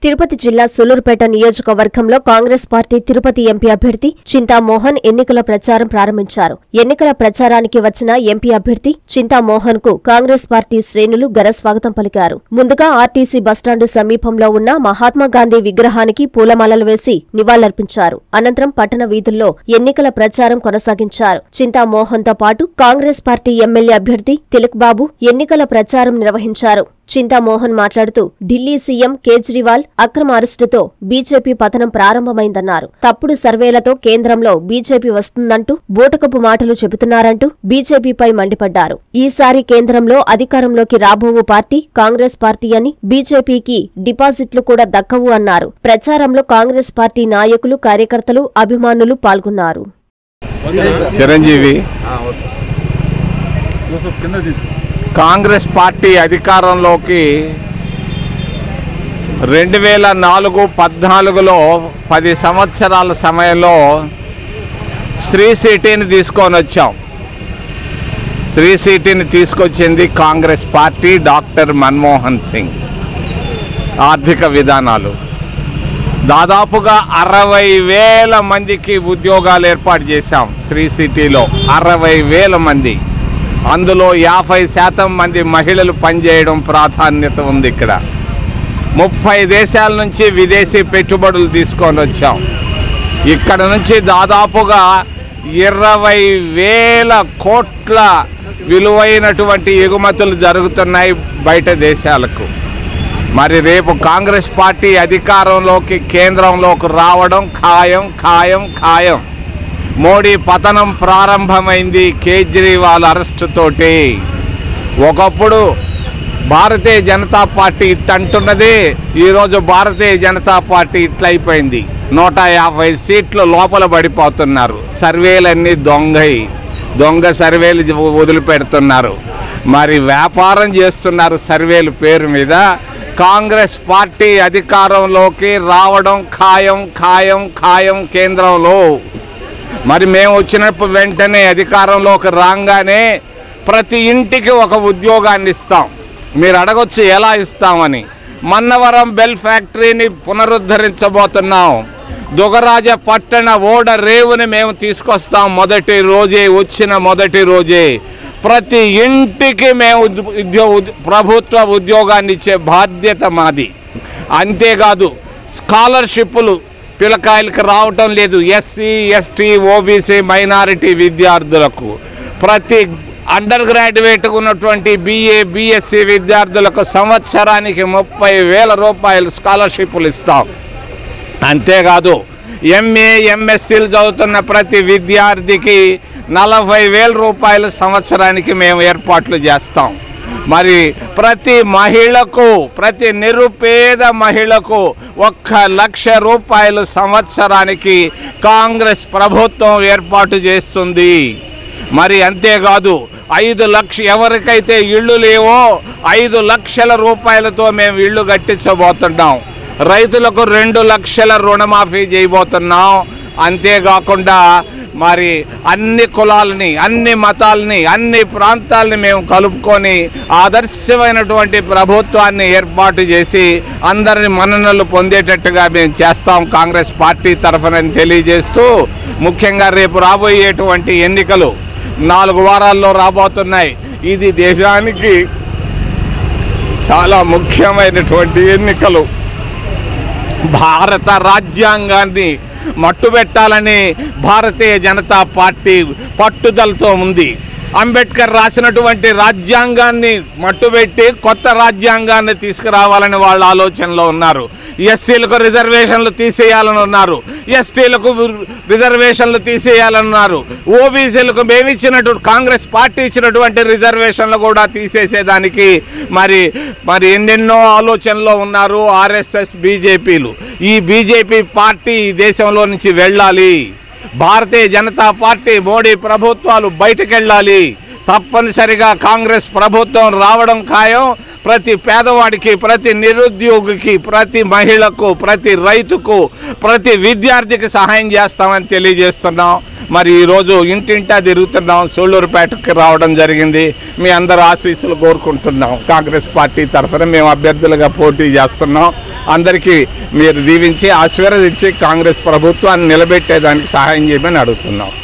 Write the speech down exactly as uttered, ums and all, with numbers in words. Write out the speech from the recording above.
తిరుపతి జిల్లా సూలూరుపేట నియోజకవర్గంలో Congress party Tirupati MP అభ్యర్థి చింతామోహన్ ఎన్నికల ప్రచారం ప్రారంభించారు. ఎన్నికల ప్రచారానికి వచ్చిన ఎంపీ అభ్యర్థి చింతామోహన్ కు కాంగ్రెస్ పార్టీ శ్రేణులు ఘనస్వాగతం పలికారు. ముందుగా ఆర్టీసీ బస్టాండు సమీపంలో ఉన్న మహాత్మాగాంధీ విగ్రహానికి పూలమాలలు వేసి నివాళులర్పించారు. అనంతరం పట్టణ వీధుల్లో ఎన్నికల ప్రచారం కొనసాగించారు. చింతామోహన్ తో పాటు కాంగ్రెస్ పార్టీ ఎమ్మెల్యే అభ్యర్థి తిలక్ బాబు ఎన్నికల ప్రచారం నిర్వహించారు. చింతామోహన్ మాట్లాడుతూ ఢిల్లీ సీఎం కేజ్రీవాల్ అక్రమ అరెస్టుతో బీజేపీ పతనం ప్రారంభమైందన్నారు. తప్పుడు సర్వేలతో కేంద్రంలో బీజేపీ వస్తుందంటూ బూటకపు మాటలు చెబుతున్నారంటూ బీజేపీపై మండిపడ్డారు. ఈసారి కేంద్రంలో అధికారంలోకి రాబోవు పార్టీ కాంగ్రెస్ పార్టీ అని, బీజేపీకి డిపాజిట్లు కూడా దక్కవు అన్నారు. ప్రచారంలో కాంగ్రెస్ పార్టీ నాయకులు, కార్యకర్తలు, అభిమానులు పాల్గొన్నారు. చిరంజీవి కాంగ్రెస్ పార్టీ అధికారంలోకి రెండు వేల నాలుగు పద్నాలుగులో పది సంవత్సరాల సమయంలో శ్రీ సిటీని తీసుకొని వచ్చాం. శ్రీ సిటీని తీసుకొచ్చింది కాంగ్రెస్ పార్టీ, డాక్టర్ మన్మోహన్ సింగ్. ఆర్థిక విధానాలు దాదాపుగా అరవై వేల మందికి ఉద్యోగాలు ఏర్పాటు చేశాం. శ్రీ సిటీలో అరవై వేల మంది, అందులో యాభై శాతం మంది మహిళలు పనిచేయడం ప్రాధాన్యత ఉంది. ఇక్కడ ముప్పై దేశాల నుంచి విదేశీ పెట్టుబడులు తీసుకొని వచ్చాం. ఇక్కడ నుంచి దాదాపుగా ఇరవై వేల కోట్ల విలువైనటువంటి ఎగుమతులు జరుగుతున్నాయి బయట దేశాలకు. మరి రేపు కాంగ్రెస్ పార్టీ అధికారంలోకి, కేంద్రంలోకి రావడం ఖాయం ఖాయం ఖాయం. మోడీ పతనం ప్రారంభమైంది కేజ్రీవాల్ అరెస్టుతోటి. ఒకప్పుడు భారతీయ జనతా పార్టీ ఇట్టంటున్నది, ఈరోజు భారతీయ జనతా పార్టీ ఇట్లయిపోయింది. నూట యాభై సీట్లు లోపల పడిపోతున్నారు. సర్వేలన్నీ దొంగయి, దొంగ సర్వేలు వదిలిపెడుతున్నారు. మరి వ్యాపారం చేస్తున్నారు సర్వేల పేరు మీద. కాంగ్రెస్ పార్టీ అధికారంలోకి రావడం ఖాయం ఖాయం ఖాయం కేంద్రంలో. మరి మేము వచ్చినప్పుడు వెంటనే అధికారంలోకి రాగానే ప్రతి ఇంటికి ఒక ఉద్యోగాన్ని ఇస్తాం. మీరు అడగొచ్చు ఎలా ఇస్తామని. మన్నవరం బెల్ ఫ్యాక్టరీని పునరుద్ధరించబోతున్నాం. దుగరాజ పట్టణ ఓడ రేవుని మేము తీసుకొస్తాం. మొదటి రోజే, వచ్చిన మొదటి రోజే ప్రతి ఇంటికి మేము ఉద్యోగ ప్రభుత్వ ఉద్యోగాన్ని ఇచ్చే బాధ్యత మాది. అంతేకాదు స్కాలర్షిప్లు పిల్లకాయలకు రావటం లేదు. ఎస్సీ, ఎస్టీ, ఓబీసీ, మైనారిటీ విద్యార్థులకు, ప్రతి అండర్ గ్రాడ్యుయేట్ ఉన్నటువంటి బీఏ, బీఎస్సీ విద్యార్థులకు సంవత్సరానికి ముప్పై వేల రూపాయలు స్కాలర్షిప్లు ఇస్తాం. అంతేకాదు ఎంఏ, ఎంఎస్సీలు చదువుతున్న ప్రతి విద్యార్థికి నలభై వేల రూపాయలు సంవత్సరానికి మేము ఏర్పాట్లు చేస్తాం. మరి ప్రతి మహిళకు, ప్రతి నిరుపేద మహిళకు ఒక్క లక్ష రూపాయలు సంవత్సరానికి కాంగ్రెస్ ప్రభుత్వం ఏర్పాటు చేస్తుంది. మరి అంతేకాదు ఐదు లక్ష ఎవరికైతే ఇళ్ళు లేవో ఐదు లక్షల రూపాయలతో మేము ఇళ్ళు కట్టించబోతున్నాం. రైతులకు రెండు లక్షల రుణమాఫీ చేయబోతున్నాం. అంతేకాకుండా మరి అన్ని కులాలని, అన్ని మతాలని, అన్ని ప్రాంతాలని మేము కలుపుకొని ఆదర్శమైనటువంటి ప్రభుత్వాన్ని ఏర్పాటు చేసి అందరిని మన్ననలు పొందేటట్టుగా మేము చేస్తాం కాంగ్రెస్ పార్టీ తరఫున తెలియజేస్తూ, ముఖ్యంగా రేపు రాబోయేటువంటి ఎన్నికలు నాలుగు వారాల్లో రాబోతున్నాయి. ఇది దేశానికి చాలా ముఖ్యమైనటువంటి ఎన్నికలు. భారత రాజ్యాంగాన్ని మట్టుబెట్టాలని భారతీయ జనతా పార్టీ పట్టుదలతో ఉంది. అంబేద్కర్ రాసినటువంటి రాజ్యాంగాన్ని మట్టుబెట్టి కొత్త రాజ్యాంగాన్ని తీసుకురావాలని వాళ్ళ ఆలోచనలో ఉన్నారు. ఎస్సీలకు రిజర్వేషన్లు తీసేయాలని ఉన్నారు, ఎస్టీలకు రిజర్వేషన్లు తీసేయాలన్నారు, ఓబీసీలకు మేము ఇచ్చినట్టు కాంగ్రెస్ పార్టీ ఇచ్చినటువంటి రిజర్వేషన్లు కూడా తీసేసేదానికి మరి మరి ఎన్నెన్నో ఆలోచనలో ఉన్నారు ఆర్ఎస్ఎస్, బీజేపీలు. ఈ బీజేపీ పార్టీ ఈ దేశంలో నుంచి వెళ్ళాలి. భారతీయ జనతా పార్టీ, మోడీ ప్రభుత్వాలు బయటకు వెళ్ళాలి. తప్పనిసరిగా కాంగ్రెస్ ప్రభుత్వం రావడం ఖాయం. ప్రతి పేదవాడికి, ప్రతి నిరుద్యోగికి, ప్రతి మహిళకు, ప్రతి రైతుకు, ప్రతి విద్యార్థికి సహాయం చేస్తామని తెలియజేస్తున్నాం. మరి ఈరోజు ఇంటింటా తిరుగుతున్నాం. సూళ్ళూరుపేటకి రావడం జరిగింది. మీ అందరు ఆశీస్సులు కోరుకుంటున్నాం. కాంగ్రెస్ పార్టీ తరఫున మేము అభ్యర్థులుగా పోటీ చేస్తున్నాం. అందరికీ మీరు దీవించి ఆశీర్వదించి కాంగ్రెస్ ప్రభుత్వాన్ని నిలబెట్టేదానికి సహాయం చేయమని అడుగుతున్నాం.